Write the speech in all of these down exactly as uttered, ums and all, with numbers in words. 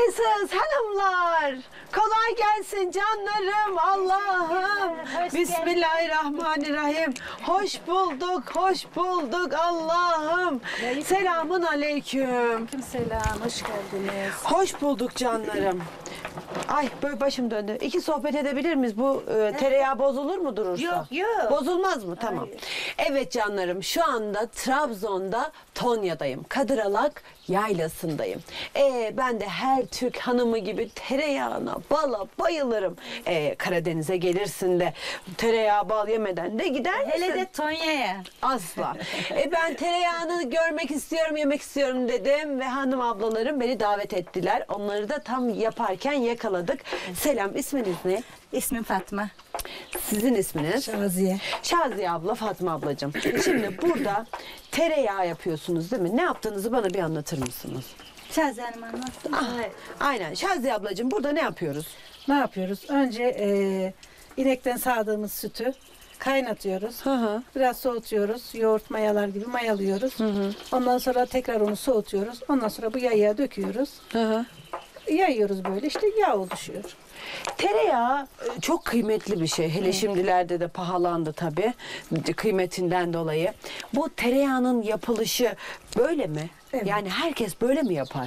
Nasılsınız hanımlar? Kolay gelsin canlarım Allah'ım. Bismillahirrahmanirrahim. Hoş bulduk, hoş bulduk Allah'ım. Selamun aleyküm. Selam, hoş geldiniz. Hoş bulduk canlarım. Ay böyle başım döndü. İki sohbet edebilir miyiz? Bu e, tereyağı bozulur mu durursa? Yok, yok. Bozulmaz mı? Tamam. Evet canlarım, şu anda Trabzon'da Tonya'dayım. Kadıralak yaylasındayım. Ee, ben de her Türk hanımı gibi tereyağına, bala bayılırım. Ee, Karadeniz'e gelirsin de tereyağı bal yemeden de gider misin? Hele de Tonya'ya. Asla. E ben tereyağını görmek istiyorum, yemek istiyorum dedim ve hanım ablalarım beni davet ettiler. Onları da tam yaparken yakaladık. Selam, isminiz ne? İsmim Fatma. Sizin isminiz? Şaziye. Şaziye abla, Fatma ablacığım. Şimdi burada tereyağı yapıyorsunuz değil mi? Ne yaptığınızı bana bir anlatır mısınız? Şaziye Hanım anlattım. Ah, aynen. Şaziye ablacığım, burada ne yapıyoruz? Ne yapıyoruz? Önce e, inekten sağdığımız sütü kaynatıyoruz. Hı hı. Biraz soğutuyoruz. Yoğurt mayalar gibi mayalıyoruz. Hı hı. Ondan sonra tekrar onu soğutuyoruz. Ondan sonra bu yayığa döküyoruz. Hı hı. Yayıyoruz böyle, işte yağ oluşuyor. Tereyağı e, çok kıymetli bir şey. Hele şimdilerde de pahalandı tabii. Kıymetinden dolayı. Bu tereyağının yapılışı böyle mi? Evet. Yani herkes böyle mi yapar?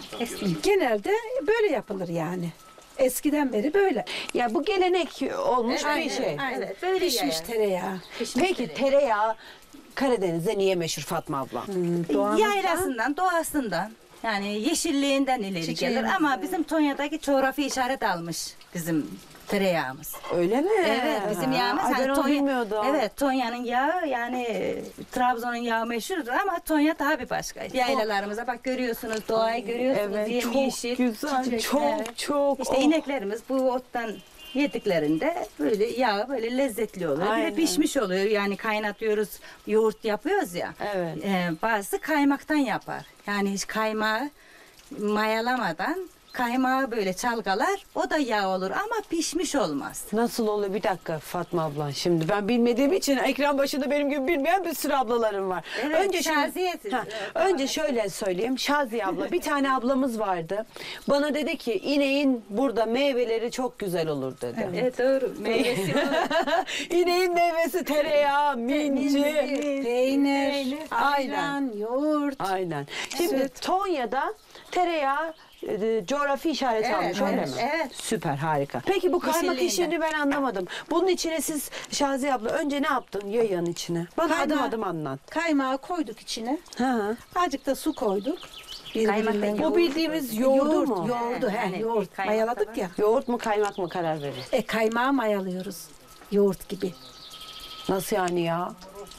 Genelde böyle yapılır yani. Eskiden beri böyle. Ya bu gelenek olmuş bir Aynen, şey. aynen. Evet, böyle Pişmiş yaya. tereyağı. Peki tereyağı Karadeniz'de niye meşhur Fatma abla? Yaylasından, doğasından. Yani yeşilliğinden ileri gelir Çiçeğimizden. ama bizim Tonya'daki coğrafi işaret almış bizim tereyağımız. Öyle mi? Evet, bizim yağımız. Ay, ben hani onu Tonya- bilmiyordum. Evet, Tonya'nın yağı yani e, Trabzon'un yağı meşhurdur ama Tonya daha bir başka. Yaylalarımıza bak görüyorsunuz, doğayı görüyorsunuz. Evet, çok yemyeşil, güzel, çiçekler. çok çok. İşte Oh. ineklerimiz bu ottan yediklerinde böyle yağ böyle lezzetli oluyor. Bir Aynen. de pişmiş oluyor. Yani kaynatıyoruz, yoğurt yapıyoruz ya. Evet. E, bazısı kaymaktan yapar. Yani hiç kaymağı mayalamadan kaymağı böyle çalgalar, o da yağ olur ama pişmiş olmaz. Nasıl oluyor? Bir dakika Fatma abla. Şimdi ben bilmediğim için ekran başında benim gibi bilmeyen bir sürü ablalarım var. Evet, önce şimdi- Şaziye. Ha, önce şöyle söyleyeyim. Şaziye abla, bir tane ablamız vardı. Bana dedi ki ineğin burada meyveleri çok güzel olur dedi. Evet doğru. Meyvesi İneğin meyvesi tereyağı, minci. Peynir, Aynen. ayran, yoğurt. Aynen. Şimdi Tonya'da tereyağı e, coğrafi işaret Evet, almış öyle evet, mi? evet. Süper, harika. Peki bu kaymak Yeşilliğinden. işini ben anlamadım. Bunun içine siz Şaziye abla önce ne yaptın yayın içine? Bana Kaymağı- adım adım anlat. Kaymağı koyduk içine. Hı hı. Azıcık da su koyduk. Kaymak da Birbirinden- yoğurt. Bu bildiğimiz yoğurdu yoğurt, mu? yoğurdu, He, he, yani yoğurt kaymak mayaladık da var. ya. Yoğurt mu kaymak mı karar verir? E kaymağı mayalıyoruz. Yoğurt gibi. Nasıl yani ya?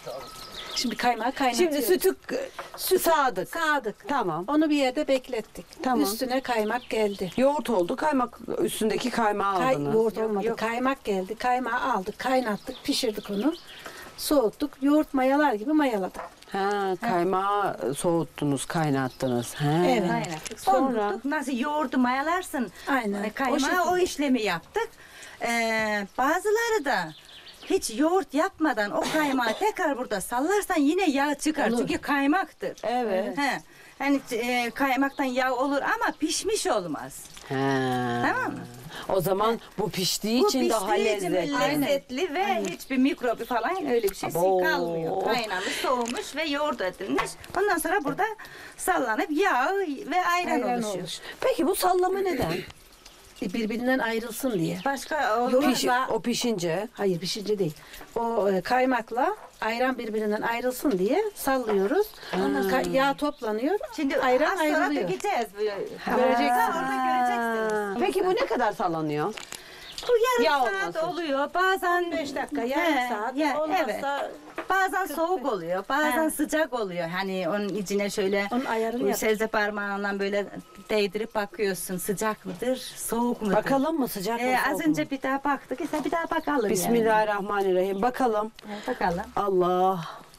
Şimdi kaymağı kaynatıyoruz. Şimdi sütü süt sağdık. sağdık. Tamam. Onu bir yerde beklettik. Tamam. Üstüne kaymak geldi. Yoğurt oldu. Kaymak üstündeki kaymağı Kay, aldınız. yoğurt olmadı. Kaymak geldi. Kaymağı aldık, kaynattık, pişirdik onu. Soğuttuk. Yoğurt mayalar gibi mayaladık. Ha, kaymağı soğuttunuz, kaynattınız. Ha. Evet. Kaynattık. Sonra? Sonra nasıl yoğurdu mayalarsın. Aynen. E, O Kaymağı şekilde. o, işlemi yaptık. Ee, bazıları da hiç yoğurt yapmadan o kaymağı tekrar burada sallarsan yine yağ çıkar. Olur. Çünkü kaymaktır. Evet. He. Hani e, kaymaktan yağ olur ama pişmiş olmaz. Ha. Tamam mı? O zaman bu piştiği Bu için daha piştiği için lezzetli. lezzetli ve hiçbir mikrobi falan öyle bir şey Abo. kalmıyor. Kaynamış, soğumuş ve yoğurt edilmiş. Ondan sonra burada sallanıp yağ ve ayran, Ayran oluşuyor. olmuş. Peki bu sallama neden? E, Birbirinden ayrılsın diye. Başka o, Yoğurt- Piş, o pişince. Hayır, pişince değil. O e, kaymakla ayran birbirinden ayrılsın diye sallıyoruz. Ondan ka- yağ toplanıyor. Şimdi ayran az sonra ayrılıyor. dökeceğiz. Göreceksiniz. Orada göreceksiniz. Peki bu ne kadar sallanıyor? Bu yarım Yağ saat olması. oluyor. Bazen beş dakika, yarım He, saat. ya, Olmazsa evet. Bazen soğuk oluyor, bazen He. sıcak oluyor. Hani onun içine şöyle Onun ayarını bu yap. sebze parmağından böyle değdirip bakıyorsun. Sıcak mıdır, soğuk mudur? Bakalım mı sıcak mı Ee, soğuk az mu? önce bir daha baktık. İşte bir daha bakalım. Bismillahirrahmanirrahim. Bakalım. Yani. Bakalım. Allah.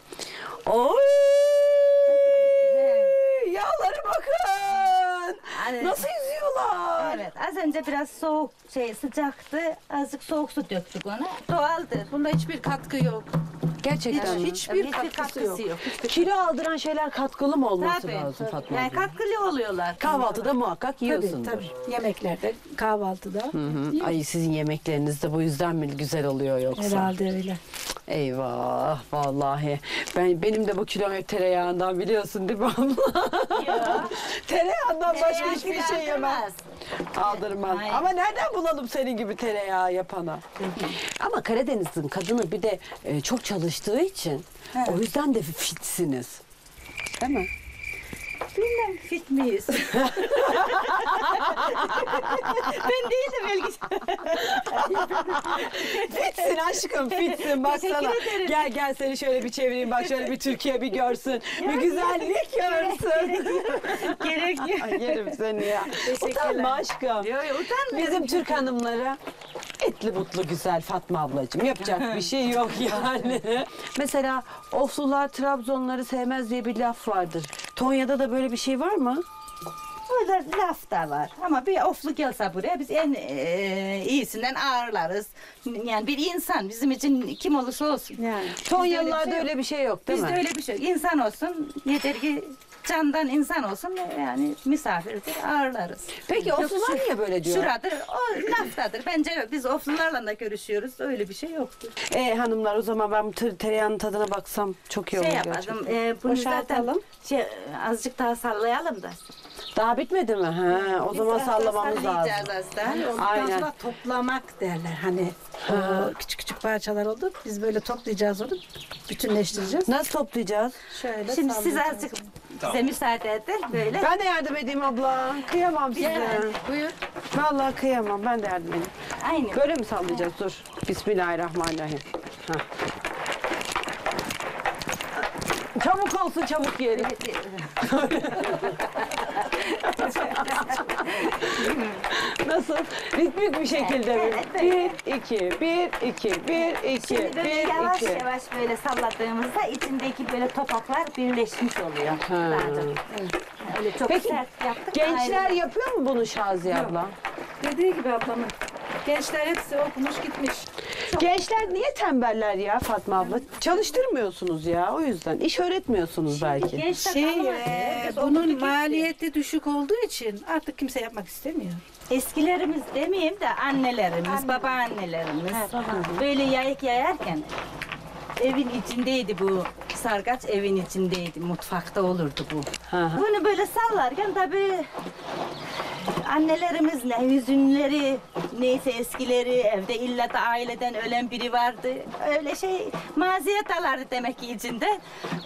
Oy! Yağlara bakın. Hani- Nasıl yüzüyorlar? yapıyorlar. Evet, az önce biraz soğuk şey sıcaktı. Azıcık soğuk su döktük ona. Doğaldır. Bunda hiçbir katkı yok. Gerçekten mi? Hiçbir Hiçbir katkısı, katkısı yok. yok. Hiçbir Kilo aldıran şeyler katkılı mı olması Tabii. lazım Fatma Yani abla? katkılı oluyorlar. Kahvaltıda muhakkak Tabii yiyorsundur. tabii. Yemeklerde, kahvaltıda. Hı hı. Ay sizin yemekleriniz de bu yüzden mi güzel oluyor yoksa? Herhalde öyle. Eyvah vallahi. Ben benim de bu kilom hep tereyağından biliyorsun değil mi abla? Tereyağından başka hiçbir şey yemem. Aldırmaz. Hayır. Ama nereden bulalım senin gibi tereyağı yapana? Ama Karadeniz'in kadını bir de e, çok çalıştığı için o yüzden de fitsiniz. Değil mi? Bilmem fit miyiz? Ben değilim belki. Fitsin aşkım fitsin baksana. Teşekkür ederim. Gel gel seni şöyle bir çevireyim bak şöyle bir Türkiye bir görsün. Bir güzellik görsün. Gerek yok. Ay yerim seni ya. Utanma aşkım. Yok yok utanmıyorum. Bizim Türk hanımları etli mutlu güzel Fatma ablacığım. Yapacak bir şey yok yani. Mesela Oflular Trabzonları sevmez diye bir laf vardır. Tonya'da da böyle bir şey var mı? Burada laf da var ama bir oflu gelse buraya biz en e, iyisinden ağırlarız. Yani bir insan bizim için kim olursa olsun. Yani. Tonyalılarda Bizde öyle bir şey yok değil Bizde mi? öyle bir şey yok. İnsan olsun yeter ki candan insan olsun yani misafirdir ağırlarız. Peki Yok, Oflular şu- niye böyle diyor? Şuradır o laftadır. Bence biz oflularla da görüşüyoruz. Öyle bir şey yoktur. E hanımlar o zaman ben bu ter- tereyağının tadına baksam çok iyi olur Şey gerçekten. yapalım. E, bunu zaten Boşaltalım. şey, azıcık daha sallayalım da. Daha bitmedi mi? Ha, o zaman Biz daha sallamamız lazım. sallayacağız az daha. Hani ondan Aynen. sonra toplamak derler. Hani o küçük küçük parçalar oldu. Biz böyle toplayacağız onu. Bütünleştireceğiz. Nasıl toplayacağız? Şöyle Şimdi siz sallayacağız. azıcık bize müsaade edin böyle. Ben de yardım edeyim abla. Kıyamam size. Yani, buyur. Vallahi kıyamam. Ben de yardım edeyim. Aynı. Böyle mi sallayacağız? Dur. Bismillahirrahmanirrahim. Ha. Çabuk olsun çabuk yiyelim. Nasıl? Ritmik bir şekilde mi? Evet, evet. Bir, iki, bir, iki, bir, iki, Şimdi böyle bir, yavaş iki. yavaş böyle salladığımızda içindeki böyle topaklar birleşmiş oluyor. Daha çok. Öyle çok Peki, sert yaptık. Gençler ayrı. yapıyor mu bunu Şaziye abla? Dediği gibi ablamın. Gençler hepsi okumuş gitmiş. Gençler niye tembeller ya Fatma abla? Çalıştırmıyorsunuz ya o yüzden. İş öğretmiyorsunuz belki. Gençler Şey, kalmadı. e, Herkes okudu bunun gitti. maliyeti düşük olduğu için artık kimse yapmak istemiyor. Eskilerimiz demeyeyim de annelerimiz, babaannelerimiz böyle yayık yayarken evin içindeydi bu sargaç, evin içindeydi, mutfakta olurdu bu. Hı hı. Bunu böyle sallarken tabii annelerimiz ne hüzünleri, neyse eskileri, evde illa da aileden ölen biri vardı. Öyle şey maziyet alardı demek ki içinde.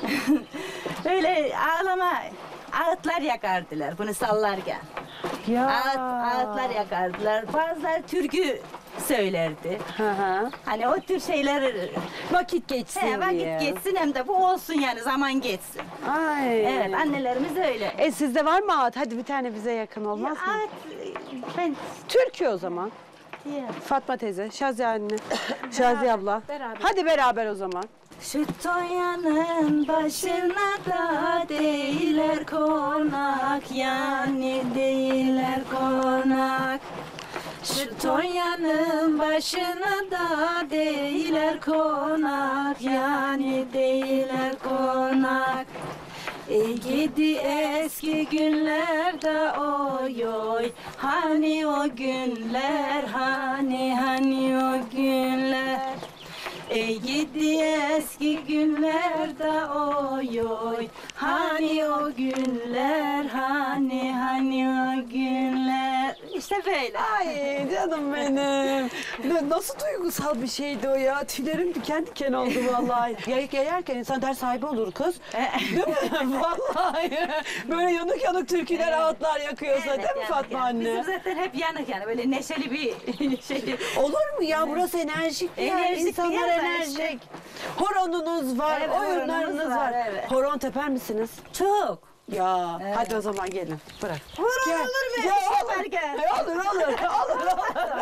Öyle ağlama, ağıtlar yakardılar bunu sallarken. Ya. Ağıt, ağıtlar yakardılar. Bazıları türkü söylerdi. Hı hı. Hani o tür şeyler Vakit geçsin he, vakit diye. geçsin hem de bu olsun yani zaman geçsin. Ay. Evet annelerimiz öyle. E sizde var mı ağıt? Hadi bir tane bize yakın olmaz mı? Ağıt, ben Türkü o zaman. ya. Fatma teyze, Şaziye anne, Şaziye abla. beraber. Hadi beraber o zaman. Şu Tonya'nın başına da değiller konak, yani değiller konak. Şu Tonya'nın başına da değiller konak, yani değiller konak. Ey gidi eski günlerde oy oy, hani o günler, hani hani o günler. Ey gidi eski günlerde oy oy, hani o günler, hani hani o günler. İşte böyle. Ay canım benim. Ne- Nasıl duygusal bir şeydi o ya. Tüylerim diken diken oldu vallahi. Yayık yayarken insan ders sahibi olur kız. Değil mi? Vallahi. Böyle yanık yanık türküler ağıtlar yakıyorsa Evet, değil mi yani, Fatma yani. anne? Bizim zaten hep yanık yani böyle neşeli bir şey. Olur mu ya? Burası enerjik bir yer. Enerjik bir İnsanlar yer var enerjik. işte. Horonunuz var, Evet, oyunlarınız horonumuz var. var, evet. Horon teper misiniz? Çok. Ya hadi o zaman gelin. Bırak. Olur Gel. olur be. Gel, işim olur. var, gel. Olur olur. Olur olur.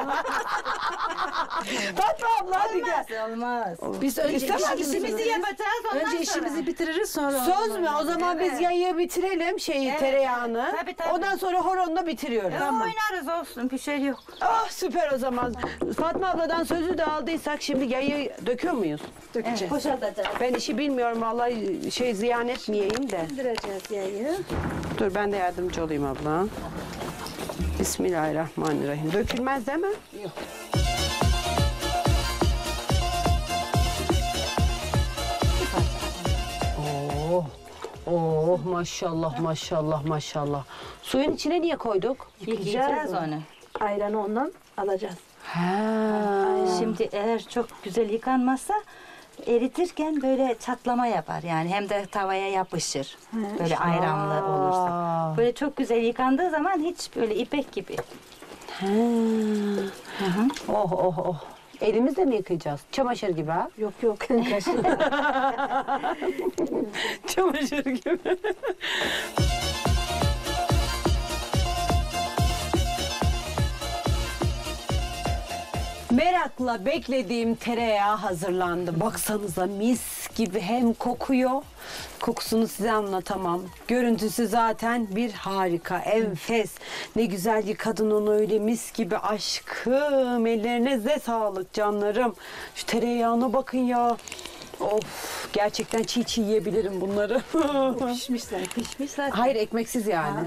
Fatma abla hadi gel. Olmaz. Biz önce İstemez işimizi, misiniz? İşimizi yapacağız ondan önce sonra. işimizi bitiririz sonra. Söz mü? O zaman biz Evet. yayı bitirelim şeyi Evet, tereyağını. evet. Tabii, tabii. Ondan sonra horonla bitiriyoruz. Ya, oynarız olsun bir şey yok. Ah süper o zaman. Fatma abladan sözü de aldıysak şimdi yayı döküyor muyuz? Dökeceğiz. Boşaltacağız. Ben işi bilmiyorum vallahi şey ziyan etmeyeyim de. Bildireceğiz yayı. Dur ben de yardımcı olayım abla. Bismillahirrahmanirrahim. Dökülmez değil mi? Yok. Oh, oh maşallah maşallah maşallah. Suyun içine niye koyduk? Yıkayacağız onu. Ayranı ondan alacağız. Ha. Şimdi eğer çok güzel yıkanmazsa eritirken böyle çatlama yapar. Yani hem de tavaya yapışır. Böyle ayranlı olursa. Böyle çok güzel yıkandığı zaman hiç böyle ipek gibi. Ha. Oh oh oh. Elimizle mi yıkayacağız? Çamaşır gibi ha? Yok yok. Çamaşır gibi. Merakla beklediğim tereyağı hazırlandı. Baksanıza mis gibi hem kokuyor. Kokusunu size anlatamam. Görüntüsü zaten bir harika, enfes. Ne güzel yıkadın onu öyle mis gibi aşkım. Ellerinize sağlık canlarım. Şu tereyağına bakın ya. Of gerçekten çiğ çiğ yiyebilirim bunları. Pişmişler. Pişmiş zaten. Hayır ekmeksiz yani.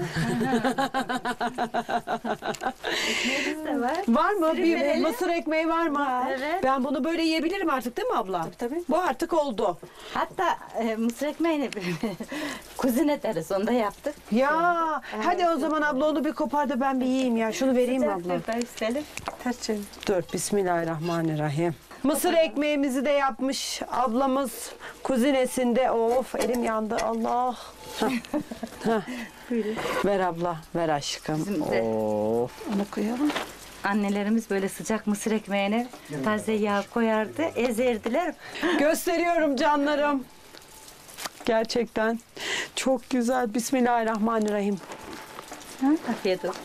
Ekmeğimiz de var. Var mı? Sürüm Bir verelim. mısır ekmeği var mı? Evet. Ben bunu böyle yiyebilirim artık değil mi abla? Tabii, tabii. Bu artık oldu. Hatta e, mısır ekmeğini kuzine deriz. Onu da yaptık. Ya hadi o zaman abla onu bir kopar da ben bir yiyeyim ya. Şunu vereyim mi abla? Sıcak bir istedim. Ters çevir. Dur bismillahirrahmanirrahim. Mısır ekmeğimizi de yapmış ablamız kuzinesinde. Of elim yandı Allah. Hah. Hah. Ver abla ver aşkım. Bizim de- Of. Onu koyalım. Annelerimiz böyle sıcak mısır ekmeğine taze yağ koyardı, ezerdiler. Gösteriyorum canlarım. Gerçekten çok güzel. Bismillahirrahmanirrahim. Ha, afiyet olsun.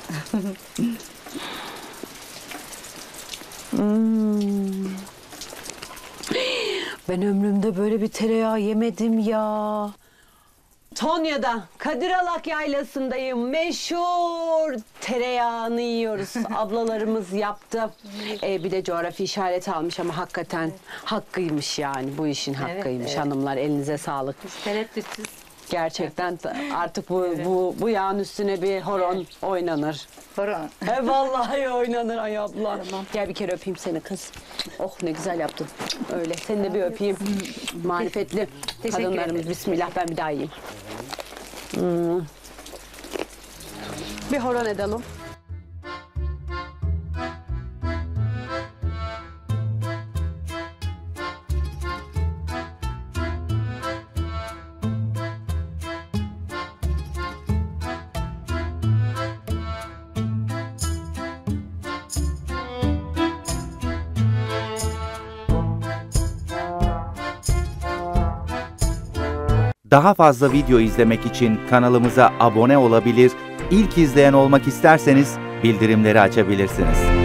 Hmm. Ben ömrümde böyle bir tereyağı yemedim ya. Tonya'da Kadiralak Yaylası'ndayım. Meşhur tereyağını yiyoruz. Ablalarımız yaptı. Ee, bir de coğrafi işaret almış ama hakikaten hakkıymış yani. Bu işin hakkıymış evet. hanımlar. Elinize sağlık. Tereddütsüz. Gerçekten artık bu bu bu yağın üstüne bir horon oynanır. Horon. He vallahi oynanır ay abla. Gel bir kere öpeyim seni kız. Oh ne güzel yaptın. Öyle. Seni de bir öpeyim. Marifetli Teşekkür kadınlarımız. ederim. Bismillah ben bir daha yiyeyim. Hmm. Bir horon edelim. Daha fazla video izlemek için kanalımıza abone olabilir, ilk izleyen olmak isterseniz bildirimleri açabilirsiniz.